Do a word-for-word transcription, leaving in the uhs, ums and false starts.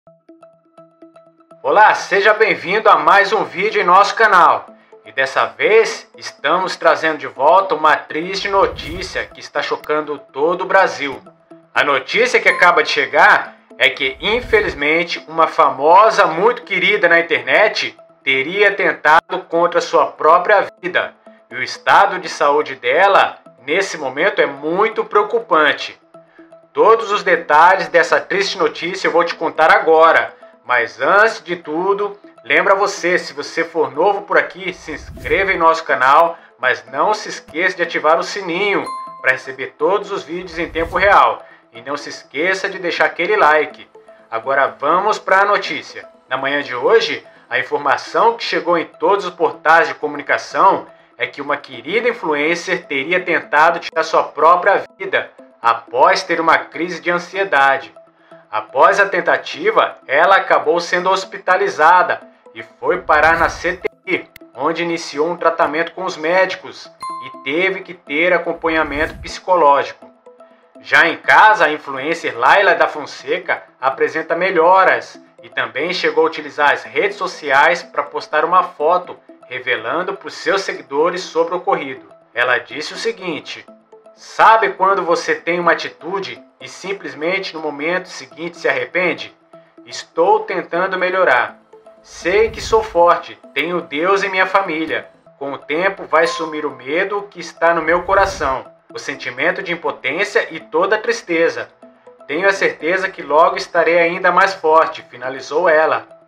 Olá, seja bem-vindo a mais um vídeo em nosso canal. E dessa vez estamos trazendo de volta uma triste notícia que está chocando todo o Brasil. A notícia que acaba de chegar é que, infelizmente, uma famosa muito querida na internet teria tentado contra sua própria vida. E o estado de saúde dela, nesse momento, é muito preocupante. Todos os detalhes dessa triste notícia eu vou te contar agora. Mas antes de tudo, lembra você, se você for novo por aqui, se inscreva em nosso canal, mas não se esqueça de ativar o sininho para receber todos os vídeos em tempo real. E não se esqueça de deixar aquele like. Agora vamos para a notícia. Na manhã de hoje, a informação que chegou em todos os portais de comunicação é que uma querida influencer teria tentado tirar sua própria vida após ter uma crise de ansiedade. Após a tentativa, ela acabou sendo hospitalizada e foi parar na C T I, onde iniciou um tratamento com os médicos e teve que ter acompanhamento psicológico. Já em casa, a influencer Laila da Fonseca apresenta melhoras e também chegou a utilizar as redes sociais para postar uma foto revelando para os seus seguidores sobre o ocorrido. Ela disse o seguinte: sabe quando você tem uma atitude e simplesmente no momento seguinte se arrepende? Estou tentando melhorar. Sei que sou forte, tenho Deus em minha família. Com o tempo vai sumir o medo que está no meu coração, o sentimento de impotência e toda a tristeza. Tenho a certeza que logo estarei ainda mais forte, finalizou ela.